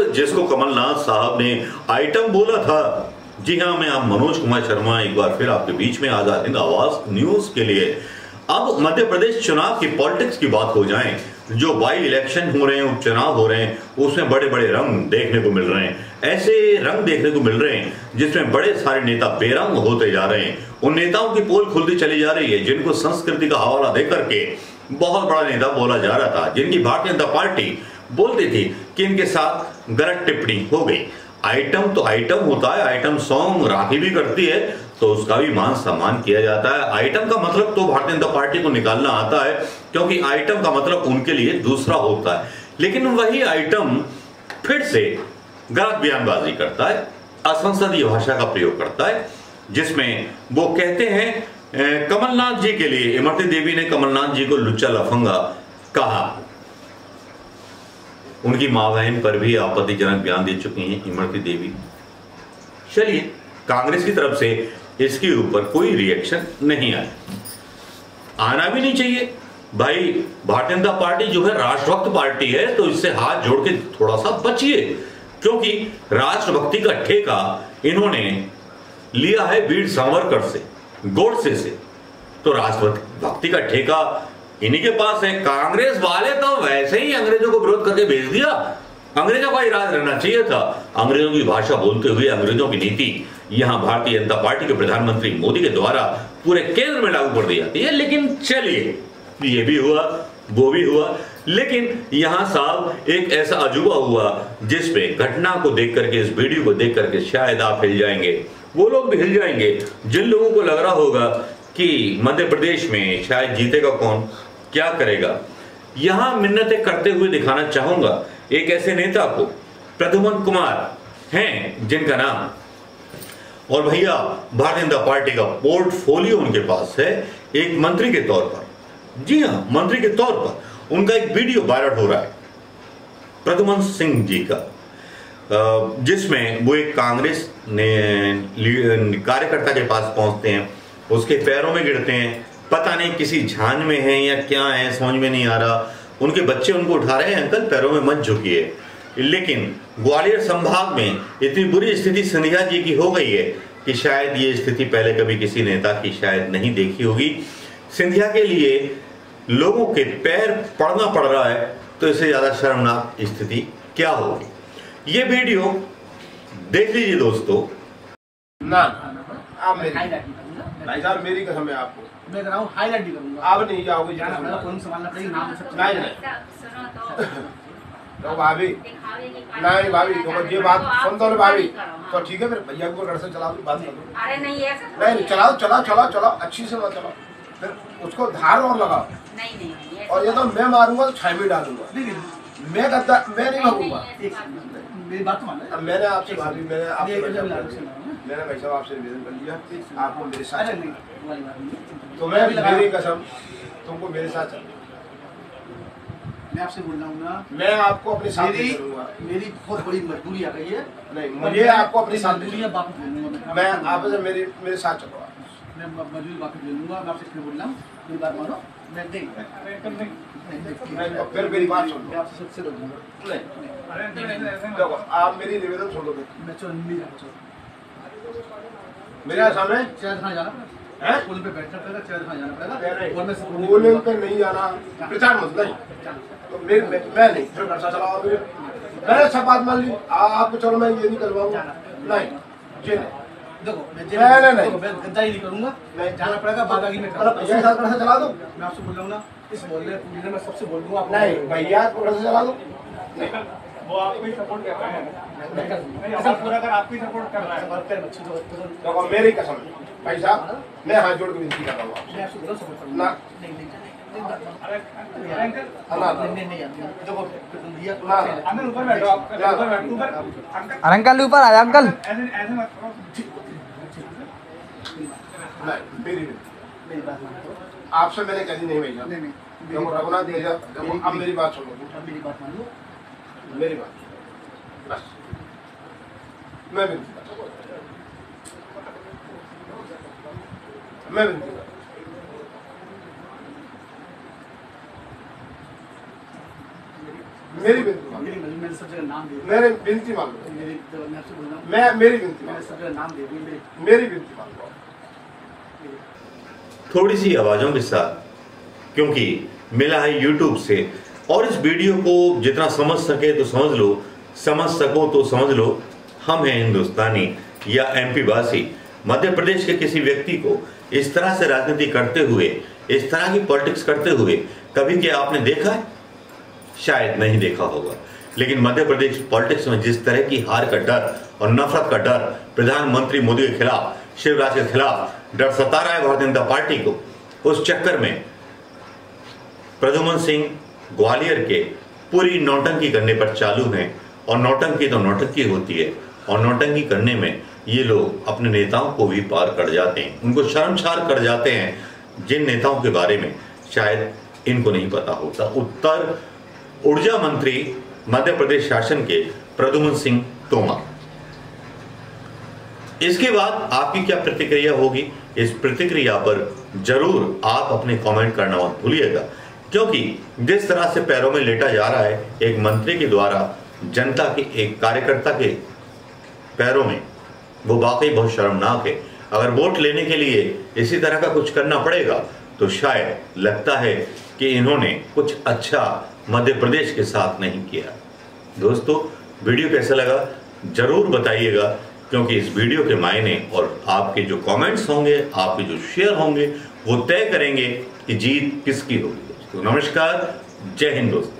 जिसको कमलनाथ साहब ने आइटम बोला था। जी हाँ, मैं आप मनोज कुमार शर्मा एक बार फिर आपके बीच में आजाद हिंद आवाज न्यूज के लिए। अब मध्य प्रदेश चुनाव की पॉलिटिक्स की बात हो जाए, जो बाई इलेक्शन हो रहे हैं, उपचुनाव हो रहे हैं, उसमें बड़े बड़े रंग देखने को मिल रहे हैं। ऐसे रंग देखने को मिल रहे हैं जिसमें बड़े सारे नेता बेरंग होते जा रहे हैं। उन नेताओं की पोल खुलती चली जा रही है जिनको संस्कृति का हवाला देकर के बहुत बड़ा नेता बोला जा रहा था, जिनकी भारतीय जनता पार्टी बोलती थी कि इनके साथ गलत टिप्पणी हो गई। आइटम तो आइटम होता है, आइटम सॉन्ग राखी भी करती है तो उसका भी मान सम्मान किया जाता है। आइटम का मतलब तो भारतीय जनता पार्टी को निकालना आता है, क्योंकि आइटम का मतलब उनके लिए दूसरा होता है। लेकिन वही आइटम फिर से गलत बयानबाजी करता है, असंसदीय भाषा का प्रयोग करता है, जिसमें वो कहते हैं कमलनाथ जी के लिए, इमरती देवी ने कमलनाथ जी को लुच्चा लफंगा कहा। उनकी मां बहन पर भी आपत्तिजनक बयान दे चुकी हैं इमरती देवी। चलिए, कांग्रेस की तरफ से इसके ऊपर कोई रिएक्शन नहीं आया, आना भी नहीं चाहिए भाई। भारतीय जनता पार्टी जो है राष्ट्रभक्त पार्टी है, तो इससे हाथ जोड़ के थोड़ा सा बचिए, क्योंकि राष्ट्रभक्ति का ठेका इन्होंने लिया है वीर सावरकर से, गोडसे से। तो राष्ट्रभक्ति का ठेका इन्हीं के पास है। कांग्रेस वाले तो वैसे ही अंग्रेजों को विरोध करके भेज दिया। अंग्रेजों का ही राज रहना चाहिए था। अंग्रेजों की भाषा बोलते हुए अंग्रेजों की नीति यहां भारतीय जनता पार्टी के प्रधानमंत्री मोदी के द्वारा पूरे केंद्र में लागू कर दी जाती है। लेकिन चलिए, ये भी हुआ, वो भी हुआ, लेकिन यहां साहब एक ऐसा अजूबा हुआ जिसपे घटना को देख करके, इस वीडियो को देख करके शायद आप हिल जाएंगे, वो लोग भी हिल जाएंगे जिन लोगों को लग रहा होगा कि मध्य प्रदेश में शायद जीतेगा कौन, क्या करेगा। यहां मिन्नतें करते हुए दिखाना चाहूंगा एक ऐसे नेता को, प्रद्युमन कुमार हैं जिनका नाम, और भैया भारतीय जनता पार्टी का पोर्टफोलियो उनके पास है एक मंत्री के तौर पर। जी हां, मंत्री के तौर पर उनका एक वीडियो वायरल हो रहा है प्रद्युमन सिंह जी का, जिसमें वो एक कांग्रेस कार्यकर्ता के पास पहुंचते हैं, उसके पैरों में गिरते हैं, पता नहीं किसी झांझ में है या क्या है, समझ में नहीं आ रहा। उनके बच्चे उनको उठा रहे हैं, अंकल पैरों में मत झुकिए। लेकिन ग्वालियर संभाग में इतनी बुरी स्थिति सिंधिया जी की हो गई है कि शायद ये स्थिति पहले कभी किसी नेता की शायद नहीं देखी होगी। सिंधिया के लिए लोगों के पैर पड़ना पड़ रहा है, तो इससे ज्यादा शर्मनाक स्थिति क्या होगी। ये वीडियो देख लीजिए दोस्तों। ना आप भाई साहब, मेरी कसम है आपको, मैं कर रहा हूँ, हाईलाइट भी करूंगा। आप नहीं जाओगे, फोन संभालना पड़ेगा, नाम सब नहीं तो भाभी, नहीं भाभी, तो ये बात सुन दो भाभी, तो ठीक है, फिर भैया को घर से चलाओ, बात कर दो। अरे नहीं ऐसा नहीं, चलाओ चलाओ चलाओ चलाओ, अच्छी से मत चलाओ, फिर उसको धार और लगाओ। नहीं और ये तो मैं मारूंगा तो छाई में डालूंगा, मैं गद्दा, मैं नहीं भागूंगा। मेरी बात मानो। मैंने आपसे भाभी, मैंने भाई साहब आपसे निवेदन कर लिया, आपको मेरे साथ, तो मैं मेरी कसम तुमको मेरे साथ चल, मैं आपसे बोल रहा हूँ ना, मैं आपको अपने साथ ले चलूंगा। मेरी बहुत बड़ी मजबूरी आ गई है। नहीं, मुझे आपको अपने साथ ले मजबूरी वापस ले लूंगा मैं आपसे, मेरे साथ चलो, मैं मजबूरी वापस ले लूंगा। मैं आपसे फिर बोल रहा हूँ, मेरी बात मानो, मैं नहीं, फिर मेरी बात सुन लो, आपसे सबसे बोलूंगा। देखो आप मेरी निवेदन सुन लो, मैं चल नहीं जाऊँ, मेरे सामने चेयर खाना जाना है, पुल पे बैठना पड़ेगा, चेयर खाना जाना पड़ेगा, और मैं बोले पे नहीं जाना, प्रचार मत नहीं, तो मैं नहीं, फिर घर से चलाओ, मैंने सब बात मान ली, आपको चलो मैं ये नहीं करवाऊंगा, नहीं ये नहीं, देखो मैं गद्दारी नहीं करूंगा, नहीं जाना पड़ेगा, बागागी में भैया के साथ घर से चला दो। मैं आपसे बोल रहा हूँ ना, इस मोहल्ले पूरे में सबसे बोल दूंगा, नहीं भैया को घर से चला दो, वो आपको ही सपोर्ट कर रहा है, पूरा अगर आपको ही सपोर्ट कर रहा है। देखो मेरी कसम भाई साहब, मैं हाथ जोड़ के विनती कर रहा हूँ मैं आपसे बोल सपोर्ट ना, अंकल ऊपर बैठो, आप ऊपर बैठो, ऊपर अंकल ऊपर आया अंकल। ऐसे ऐसे मत करो। नहीं मेरी आपसे मैंने कही नहीं भैया, देखो रघुनाथ भैया, देखो अब मेरी बात सुनो, मेरी बात मान लो, मेरी बात बस, मैं विनती करता हूँ, मैं विनती करता हूँ, मेरी विनती मान लो, मैंने सब जगह नाम दिया, मेरी विनती मान लो, मेरी तो मैं आपसे बोल रहा हूँ, मेरी विनती मान मैंने सब जगह नाम दे दिए, मेरी विनती मान लो। थोड़ी सी आवाजों के साथ, क्योंकि मिला है यूट्यूब से, और इस वीडियो को जितना समझ सके तो समझ लो, समझ सको तो समझ लो। हम हैं हिंदुस्तानी या एमपी वासी। मध्य प्रदेश के किसी व्यक्ति को इस तरह से राजनीति करते हुए, इस तरह की पॉलिटिक्स करते हुए कभी क्या आपने देखा है? शायद नहीं देखा होगा। लेकिन मध्य प्रदेश पॉलिटिक्स में जिस तरह की हार का डर और नफरत का डर प्रधानमंत्री मोदी के खिलाफ, शिवराज के खिलाफ डर सता रहा है भारतीय जनता पार्टी को, उस चक्कर में प्रद्युम्न सिंह ग्वालियर के पूरी नौटंकी करने पर चालू हैं। और नौटंकी तो नौटंकी होती है, और नौटंकी करने में ये लोग अपने नेताओं को भी पार कर जाते हैं, उनको शर्मसार कर जाते हैं, जिन नेताओं के बारे में शायद इनको नहीं पता होता। उत्तर ऊर्जा मंत्री मध्य प्रदेश शासन के प्रद्युम्न सिंह तोमर। इसके बाद आपकी क्या प्रतिक्रिया होगी? इस प्रतिक्रिया पर जरूर आप अपने कमेंट करना मत भूलिएगा, क्योंकि जिस तरह से पैरों में लेटा जा रहा है एक मंत्री के द्वारा जनता के, एक कार्यकर्ता के पैरों में, वो वाकई बहुत शर्मनाक है। अगर वोट लेने के लिए इसी तरह का कुछ करना पड़ेगा तो शायद लगता है कि इन्होंने कुछ अच्छा मध्य प्रदेश के साथ नहीं किया। दोस्तों, वीडियो कैसा लगा जरूर बताइएगा, क्योंकि इस वीडियो के मायने और आपके जो कमेंट्स होंगे, आपके जो शेयर होंगे, वो तय करेंगे कि जीत किसकी होगी। दोस्तों नमस्कार, जय हिंद दोस्तों।